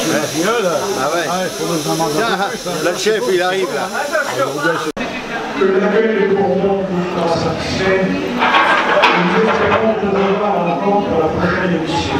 Ah ouais. Tiens, là, le chef, il arrive là. Que l'accueil de Bourbon vous sera satisfait. Nous espérons vous revoir encore pour la prochaine émission.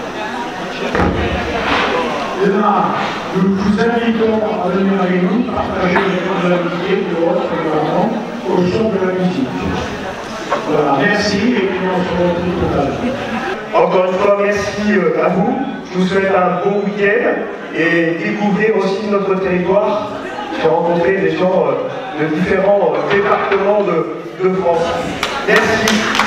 Demain, nous vous invitons à venir avec nous partager les moments de l'amitié de votre événement au son de la musique. Voilà, merci et puis on se retrouve tout à l'heure. Encore une fois, merci à vous. Je vous souhaite un bon week-end et découvrez aussi notre territoire. J'ai rencontré des gens de différents départements de France. Merci.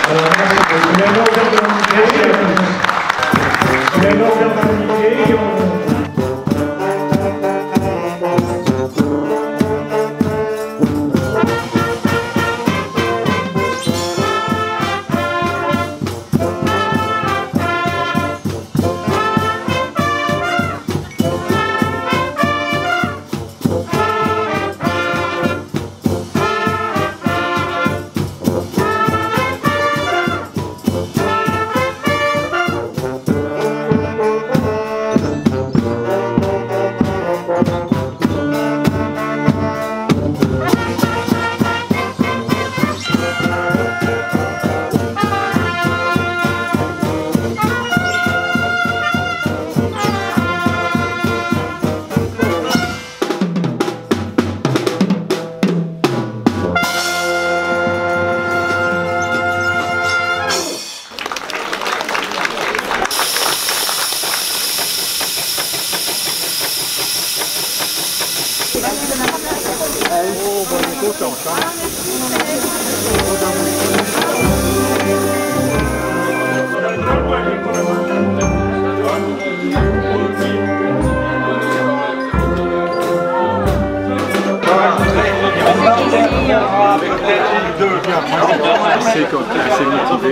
assez motivé.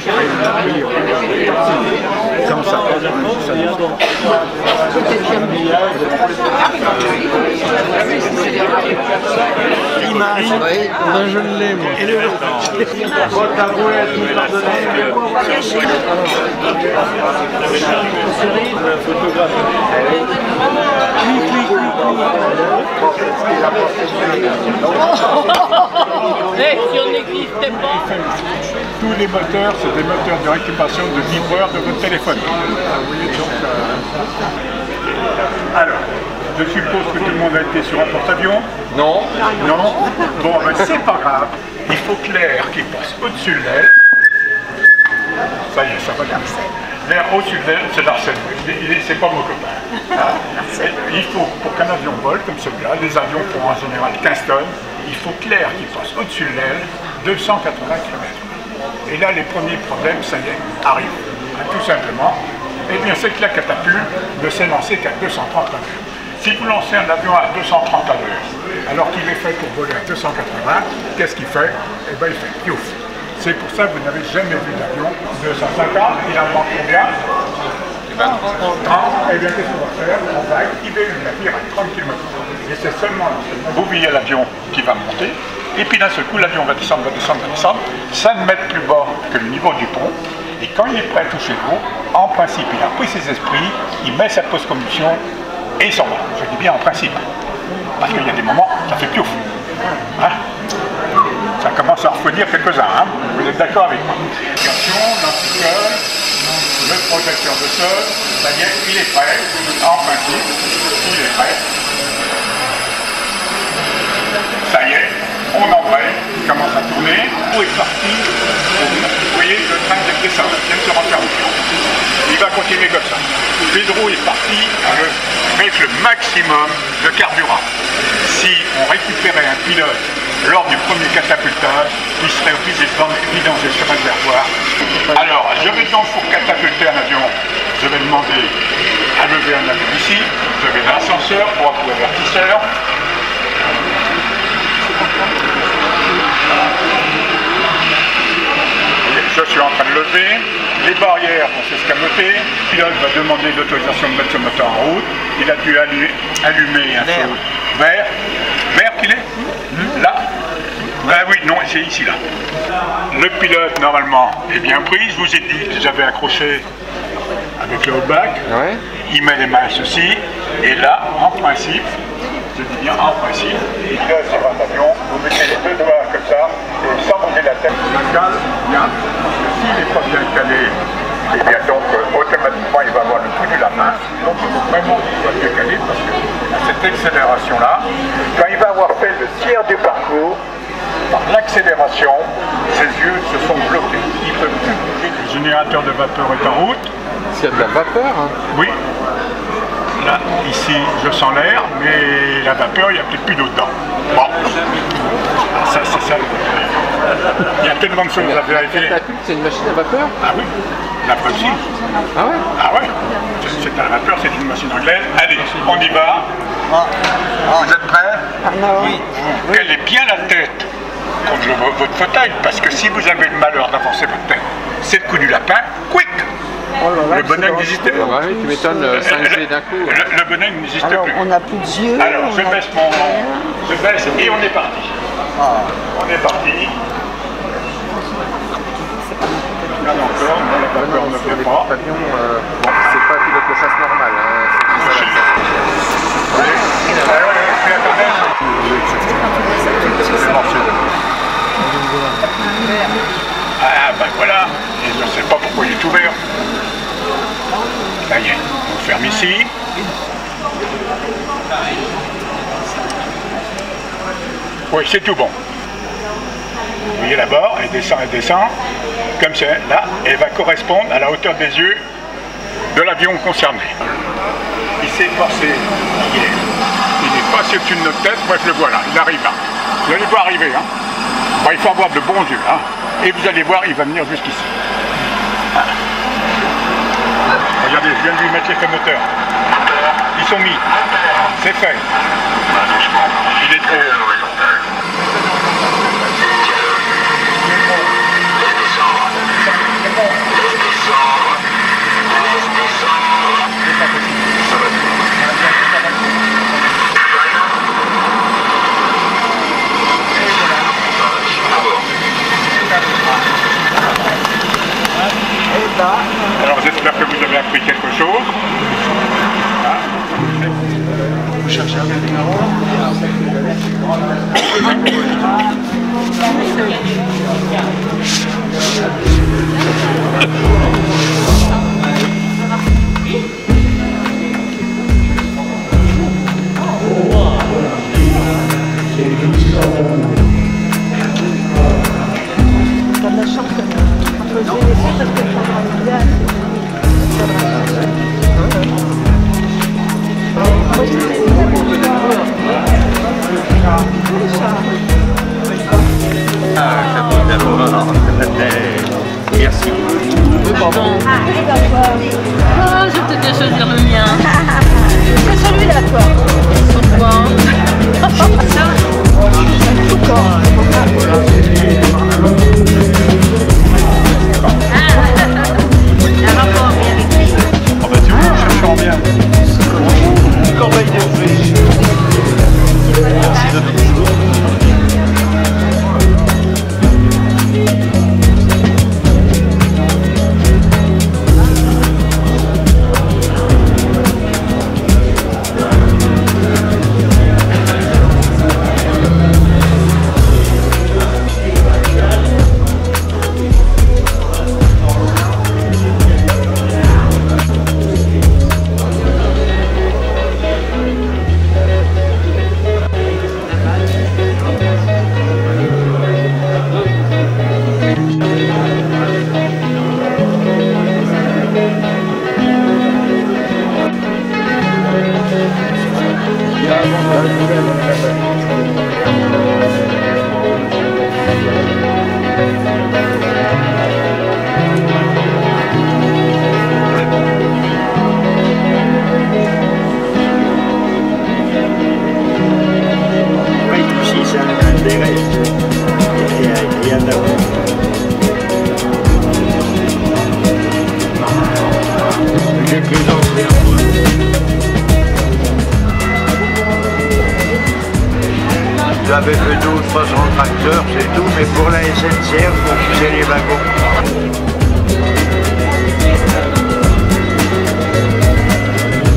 Quand ça passe, ça l'image, je l'ai moi. Et le si on n'existait pas. Tous les moteurs, c'est des moteurs de récupération de vibreurs de votre téléphone. Alors, je suppose que tout le monde a été sur un porte-avions. Non. Non. Bon, ben c'est pas grave. Il faut que l'air qui passe au-dessus de l'aile. Ça y est, ça va bien. L'air au-dessus de l'aile, c'est l'Arsène. C'est pas mon copain. Il faut, pour qu'un avion vole comme celui-là, les avions font en général 15 tonnes, il faut que l'air qui passe au-dessus de l'aile, 280 km. Et là, les premiers problèmes, ça y est, arrivent. Tout simplement, eh bien, c'est que la catapulte ne s'est lancée qu'à 230 à l'heure. Si vous lancez un avion à 230 à l'heure, alors qu'il est fait pour voler à 280, qu'est-ce qu'il fait? Eh bien, il fait piouf. C'est pour ça que vous n'avez jamais vu d'avion 250, il en manque combien? 30. Eh bien, qu'est-ce qu'on va faire? On va activer le navire à 30 km. Et c'est seulement vous voyez l'avion qui va monter, et puis d'un seul coup, l'avion va descendre, 5 mètres plus bas que le niveau du pont, et quand il est prêt à toucher l'eau, en principe, il a pris ses esprits, il met sa post-combustion, et il s'en va. Je dis bien en principe. Parce qu'il y a des moments, ça fait piouf. Hein? Ça commence à refroidir quelques-uns, hein? Vous êtes d'accord avec moi? L'anticole, le projecteur de sol, ça y est, il est prêt, en principe, il est prêt. Ça y est, on embraye, il commence à tourner, l'eau est parti, vous voyez, le train vient de descendre, vient de se renfermer. Il va continuer comme ça. Pedro est parti avec le maximum de carburant. Si on récupérait un pilote lors du premier catapultage, il serait obligé de vidanger sur un réservoir. Alors, je vais donc pour catapulter un avion, je vais demander à lever un avion ici, je vais l'ascenseur pour appuyer l'avertisseur. Je suis en train de lever, les barrières vont s'escamoter, le pilote va demander l'autorisation de mettre ce moteur en route, il a dû allumer un feu vert. Vert qu'il est? Là? Ben oui, non, c'est ici là. Le pilote normalement est bien pris, je vous ai dit que j'avais accroché avec le haut bac. Ouais. il met les mains ceci, et là, en principe, je dis bien en principe, sur un avion, vous mettez les deux doigts comme ça, et sans bouger la tête. La cale, bien, s'il n'est pas bien calé, et bien donc automatiquement il va avoir le coup du lapin. Donc il faut vraiment qu'il soit bien calé, parce que à cette accélération-là, quand il va avoir fait le tiers du parcours, par l'accélération, ses yeux se sont bloqués. Il ne peut plus bouger. Le générateur de vapeur est en route. S'il y a de la vapeur, hein. Oui. Là, ici, je sens l'air, mais la vapeur, il n'y a peut-être plus d'eau dedans. Bon. Ça, c'est ça. Il y a tellement de choses à vérifier. C'est une machine à vapeur? Ah oui. La preuve si. Ah ouais? Ah ouais. C'est à la vapeur, c'est une machine anglaise. Allez, on y va. Vous êtes prêts? Oui. Quelle est bien la tête contre votre fauteuil, parce que si vous avez le malheur d'avancer votre tête, c'est le coup du lapin, quick! Oh là là, le bonnet n'existe plus. Ah oui, tu m'étonnes, 5G d'un coup. Le bonnet n'existe plus. On n'a plus de yeux. Alors, je baisse et on est parti. On est parti. Là encore, la vapeur ne fait pas. Avion, bon, c'est pas pilote de chasse normal, Ah ben voilà, et je ne sais pas pourquoi il est ouvert. Ça y est, on ferme ici. Oui, c'est tout bon. Vous voyez là-bas, elle descend, comme ça, là, elle va correspondre à la hauteur des yeux de l'avion concerné. Il s'est forcé hier. Il est passé au-dessus de notre tête, moi je le vois là, il arrive là. Vous allez voir arriver, hein. Bon, il faut avoir de bons yeux, hein. Et vous allez voir, il va venir jusqu'ici. Voilà. Regardez, je viens de lui mettre les moteurs. Ils sont mis. C'est fait. Il est trop haut. Alors j'espère que vous avez appris quelque chose. Vous cherchez un numéro. T'as de la chance entre jouer les filles parce que le programme mondial, Merci. Ah, je vais peut-être bien choisir le mien. c'est celui-là, toi. Pourquoi? Ça? Un rapport avec lui. Ah bah tu vois, je sens bien. Corbeille de fruits. Merci de tout. J'avais fait 2 ou 300 tracteurs, c'est tout, mais pour la SNCF, pour fuser les wagons.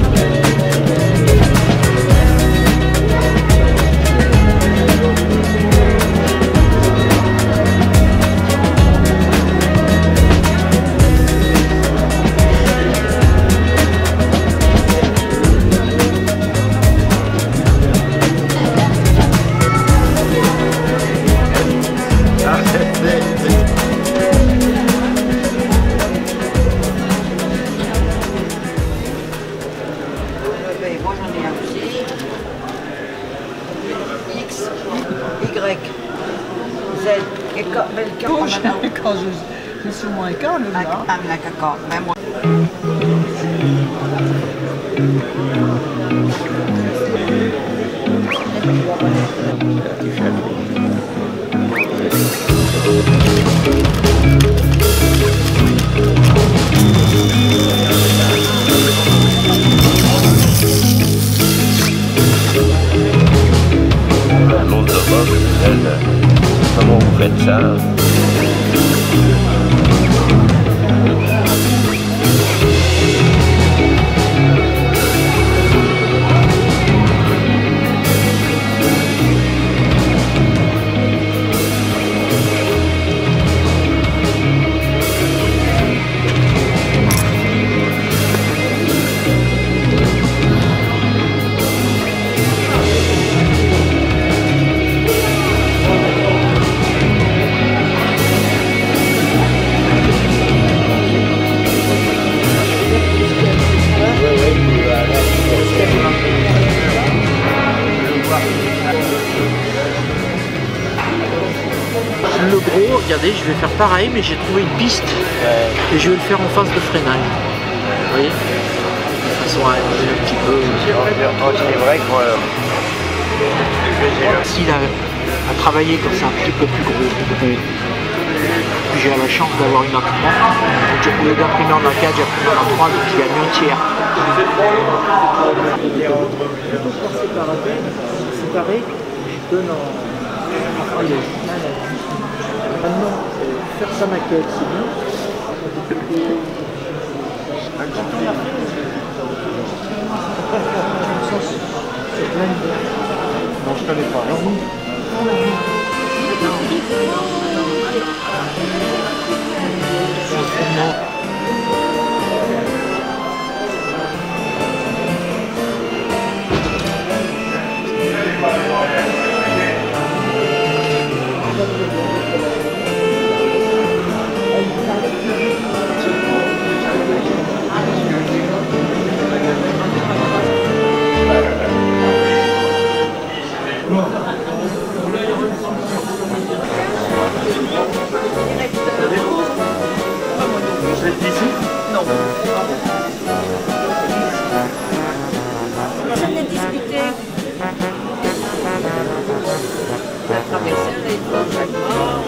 Quand je suis au moins quart, le gars. D'accord, même moi. Un autre box, comment vous faites ça? Le gros, regardez, je vais faire pareil, mais j'ai trouvé une piste et je vais le faire en phase de freinage. Vous voyez? De façon à élever un petit peu. C'est vrai que S'il a travaillé comme ça un petit peu plus gros, puis j'ai la chance d'avoir une imprimante. Donc au lieu d'imprimer en A4, j'ai imprimé en A3, donc il y a mis un tiers. Séparé, je donne en. Maintenant, faire sa maquette, c'est bien. Quand on a fait, non, je connais pas. Vous êtes d'ici? Non. J'en ai discuté. On a traversé les deux chaque mois.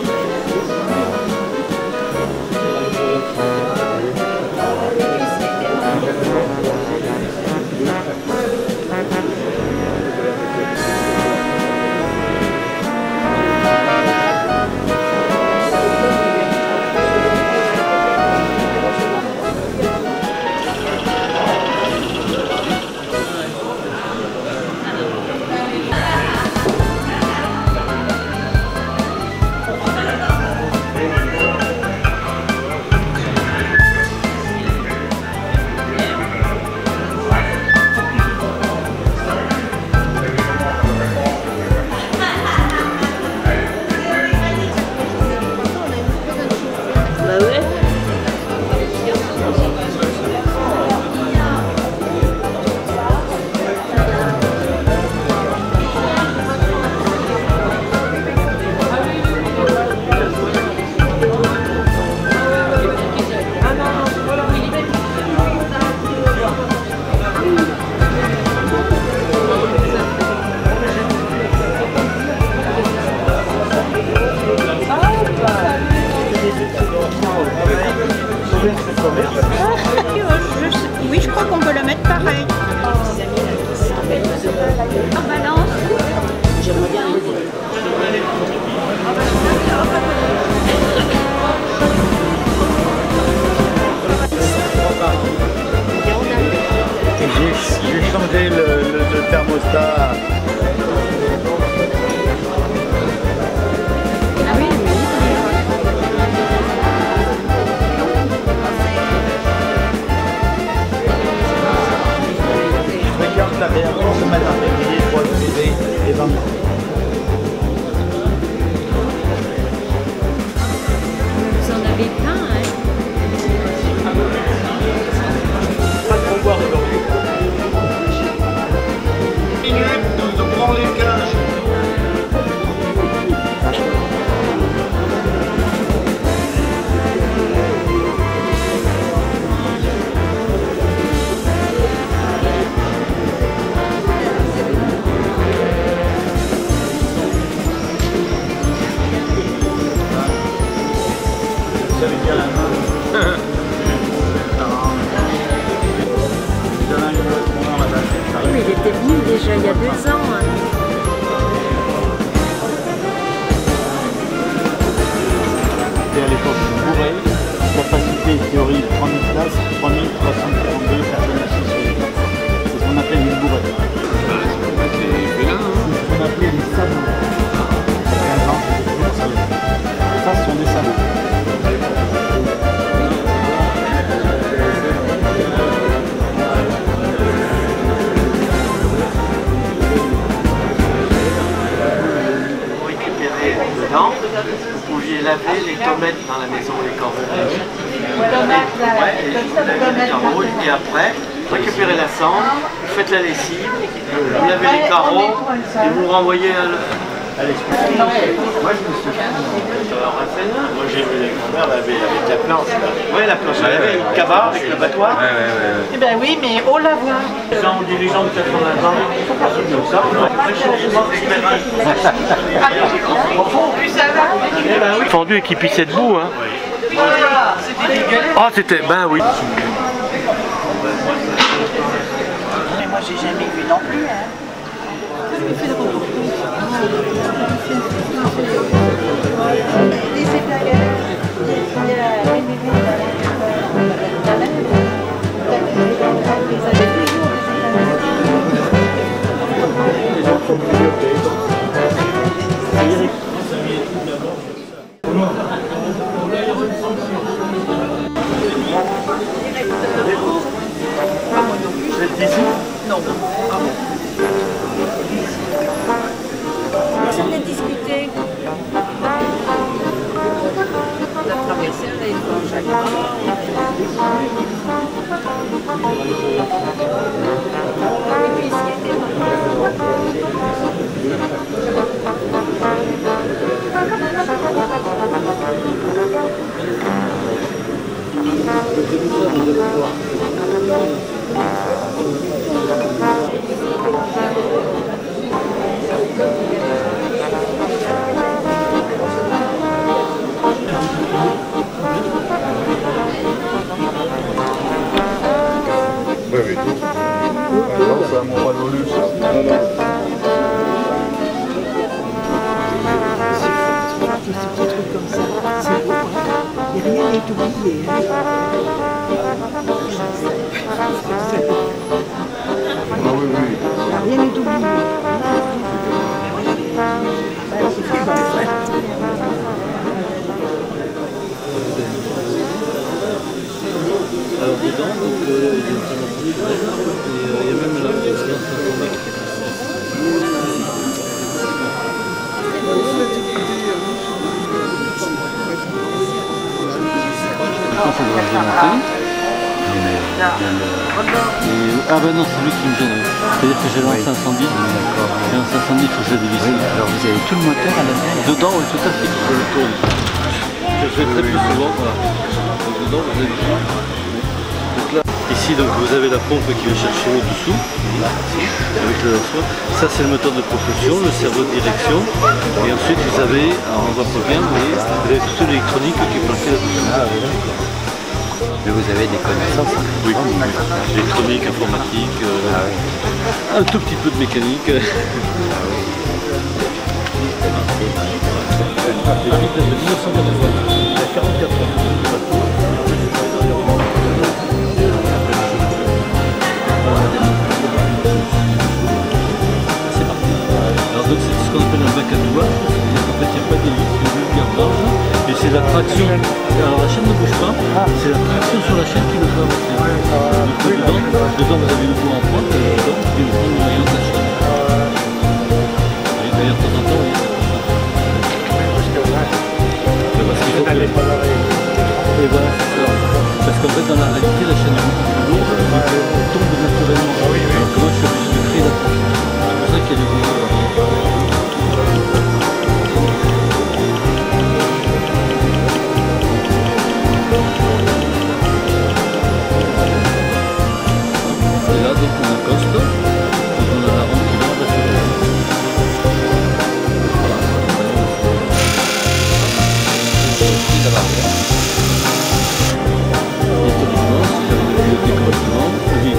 Oui, je crois qu'on peut le mettre pareil. En balance. J'aimerais bien j'ai changé le thermostat. Ah oui, Mais il était venu déjà il y a 2 ans. Et à l'époque, on bourrait, capacité théorique 3000 places, 3342 personnes assises. C'est ce qu'on appelle une bourrée. C'est ce qu'on appelait des salons. Ça, ce sont des salons. Vous pouviez laver les tomates dans la maison, les carreaux. Et après, récupérez la cendre, vous faites la lessive, vous lavez les carreaux et vous renvoyez à Moi, je me suis moi, j'ai vu les grand-mères laver avec la planche. Oui, la planche à laver, une cabane avec le battoir. Eh bien oui, mais au lavoir. Les gens ont dit les gens de 80 ans, il faut pas se comme ça. Fendu et qui pissait debout, hein. Oh, c'était, ben oui. Mais moi, j'ai jamais vu non plus. Hein. Vous êtes d'ici? Non. Personne n'a discuté. La traversée, elle est Rien n'est oublié. Rien n'est oublié. Alors dedans, donc, il y a et il y a même la présidence informatique. Ça doit remonter. Ah bah non, c'est lui qui me gêne. C'est-à-dire que j'ai lancé un incendie. J'ai lancé un incendie, il faut que je dévisse. Alors vous avez tout le moteur à l'intérieur? Dedans, oui, tout à fait. Je le tourne. Je le fais très plus souvent, voilà. Donc dedans, vous avez vu. Donc là, ici, donc, vous avez la pompe qui va chercher l'eau dessous, avec le lanceur. Ça, c'est le moteur de propulsion, le cerveau de direction. Et ensuite, vous avez, alors on voit pas bien, mais vous avez toute l'électronique qui est planquée là-dessus. Mais vous avez des connaissances? Oui, électronique, informatique, un tout petit peu de mécanique. C'est parti. Alors donc c'est ce qu'on appelle un bac à doigts. En fait il n'y a pas d'hélice, il y a une garde large. Et c'est la traction. Alors la chaîne ne bouge pas, c'est la traction sur la chaîne qui le fait avancer. Donc dedans vous avez le bout en pointe et dedans vous pouvez prendre le rayon de la chaîne. Et d'ailleurs de temps en temps, vous voyez, parce qu'il faut que... Et voilà, c'est ça. Parce qu'en fait dans la réalité la chaîne est beaucoup plus lourde, donc elle tombe naturellement. Alors que moi je suis obligé de créer la traction. C'est pour ça qu'il y a des bouts. Et là donc on accoste, donc on a la rampe qui va la décorativement, oui.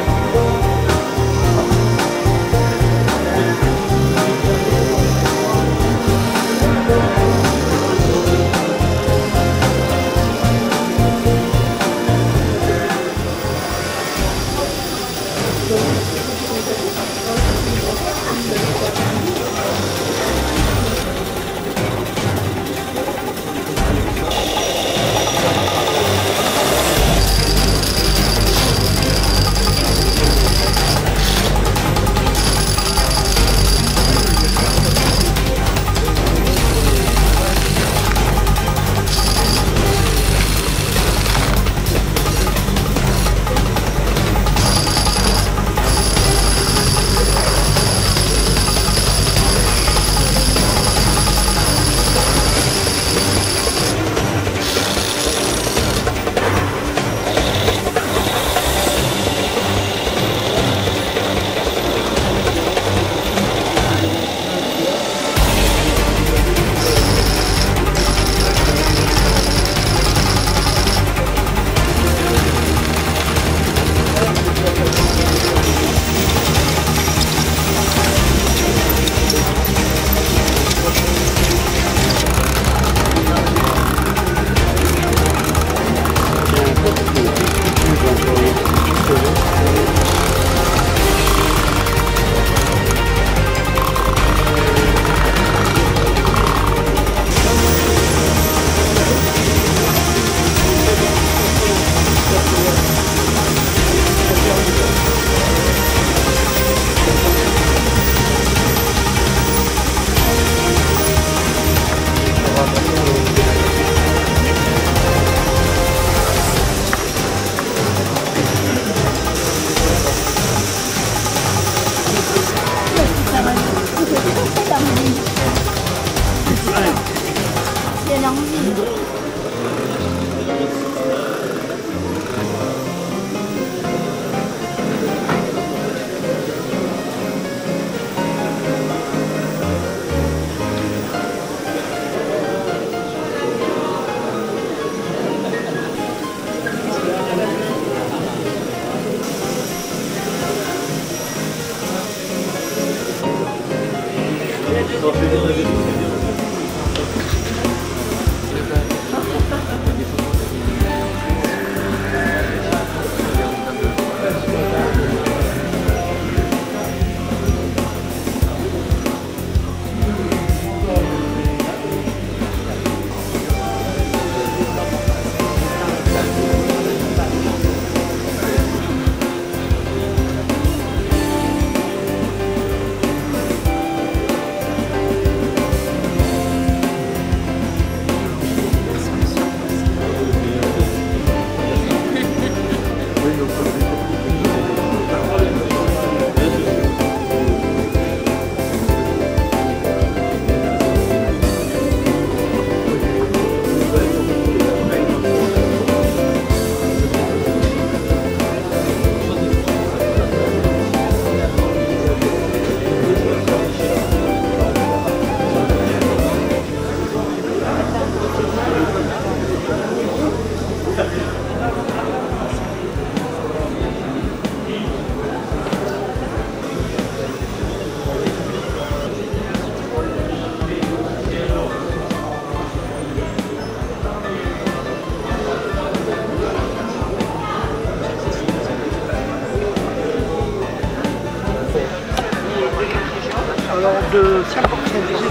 de 50 centimes.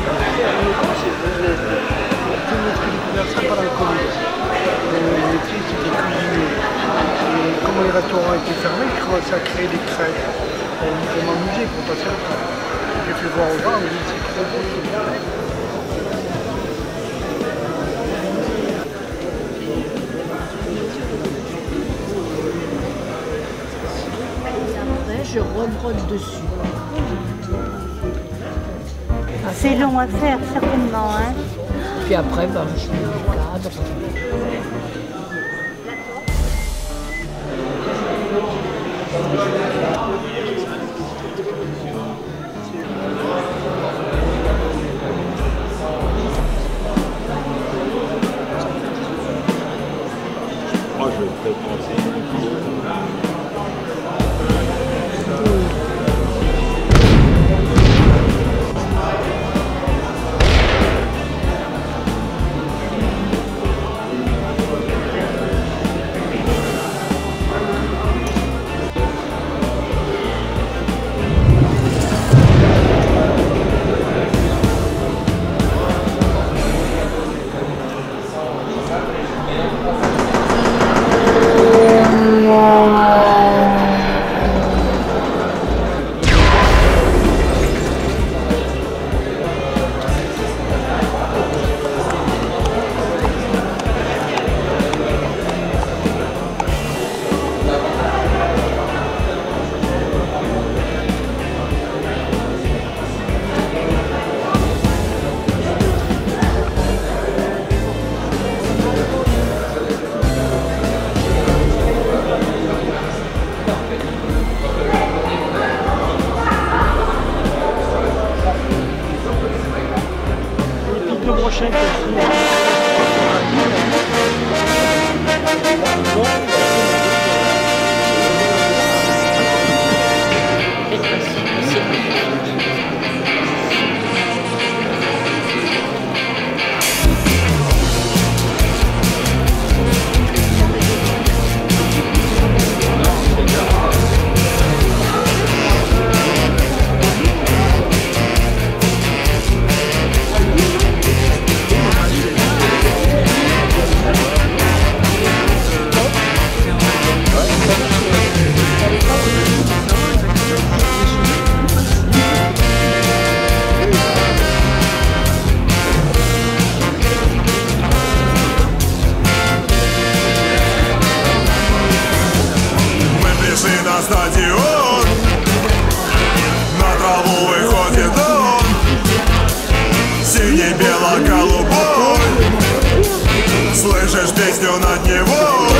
Tout notre commerce pas dans le Covid. Les filles étaient cuisiniers. Et comme les restaurants étaient fermés, ils commençaient à créer des crêpes. Pour m'amuser, pour passer le temps. J'ai fait voir aux gens, on me dit c'est trop beau. Je rebrode dessus. C'est long à faire, certainement. Hein. Puis après, ben, je mets le cadre. fais penser на стадион, на траву выходит он, синий-бело-голубой. Слышишь песню над него?